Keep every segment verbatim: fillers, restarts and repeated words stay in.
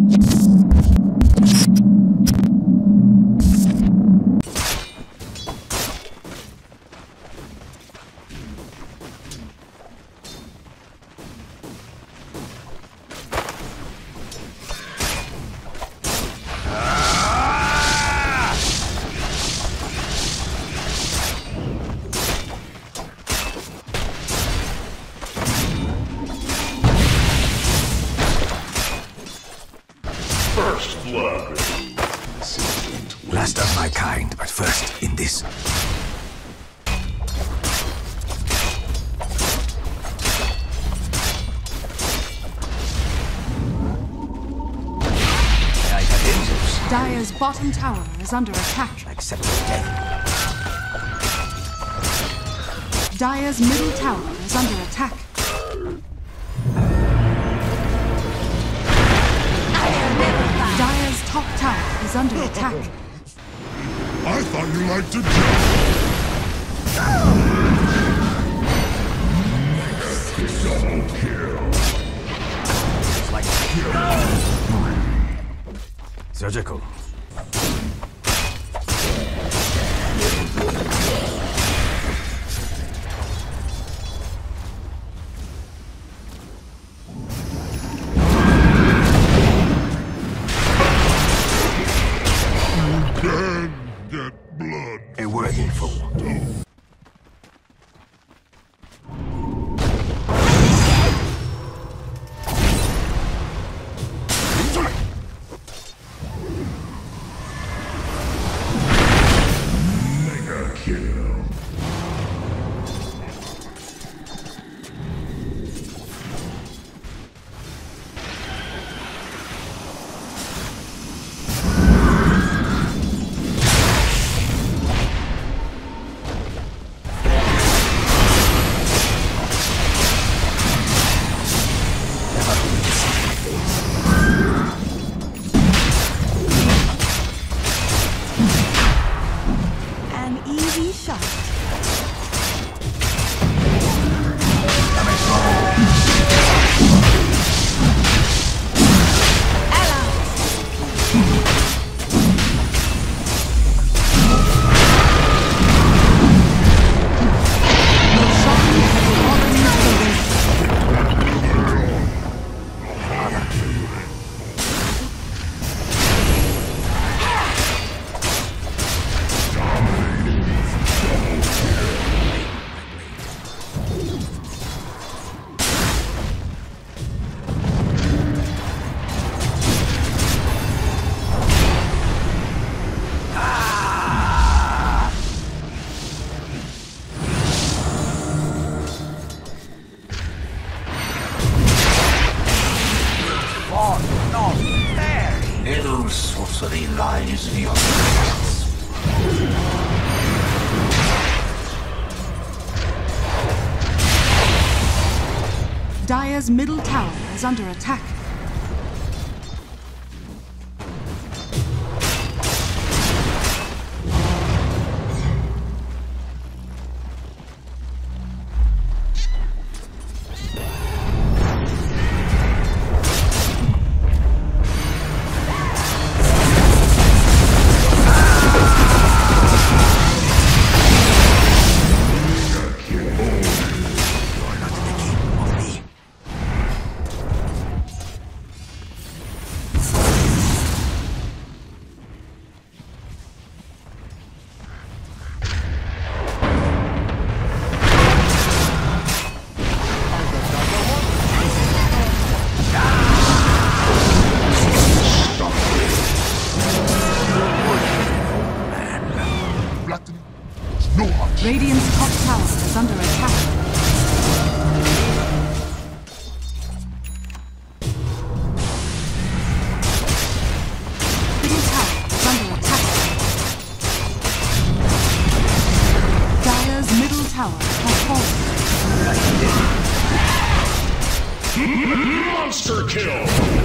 First blood. Last of my kind, but first in this. Dire's bottom tower is under attack. I accept your death. Dire's middle tower is under attack. Dire's top tower is under attack. I thought you liked to jump. Double kill. Like surgical. Can get blood. A worthy fool. Mega kill. An easy shot. Little sorcery lies beyond. Dire's middle tower is under attack. Radiant's top tower is under attack. Middle tower is under attack. Dire's middle tower has fallen. Monster kill.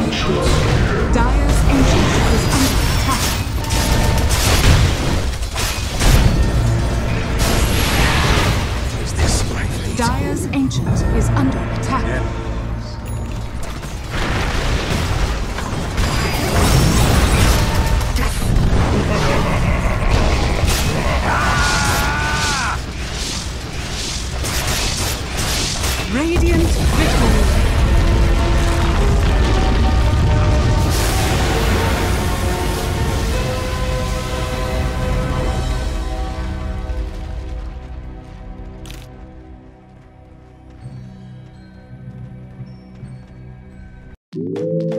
Dire's ancient is under attack. Dire's Ancient is under attack. Yeah. Radiant victory. You